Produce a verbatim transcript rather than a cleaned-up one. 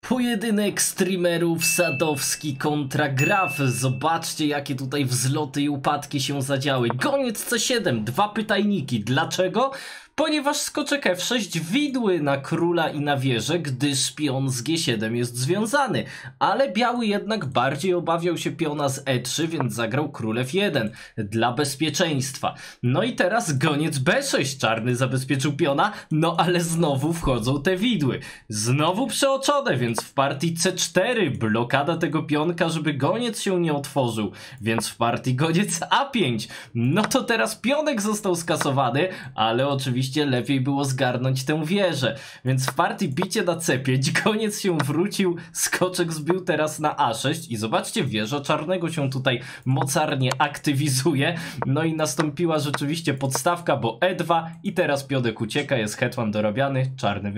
Pojedynek streamerów Sadowski kontra Graf. Zobaczcie, jakie tutaj wzloty i upadki się zadziały. Goniec C siedem, dwa pytajniki. Dlaczego? Ponieważ skoczek F sześć widły na króla i na wieżę, gdyż pion z G siedem jest związany. Ale biały jednak bardziej obawiał się piona z E trzy, więc zagrał król F jeden dla bezpieczeństwa. No i teraz goniec B sześć, czarny zabezpieczył piona, no ale znowu wchodzą te widły. Znowu przeoczone, więc w partii C cztery blokada tego pionka, żeby goniec się nie otworzył. Więc w partii goniec A pięć. No to teraz pionek został skasowany, ale oczywiście lepiej było zgarnąć tę wieżę. Więc w partii bicie na C pięć goniec się wrócił, skoczek zbił teraz na A sześć i zobaczcie, wieża czarnego się tutaj mocarnie aktywizuje. No i nastąpiła rzeczywiście podstawka, bo E dwa i teraz pionek ucieka, jest hetman dorabiany, czarny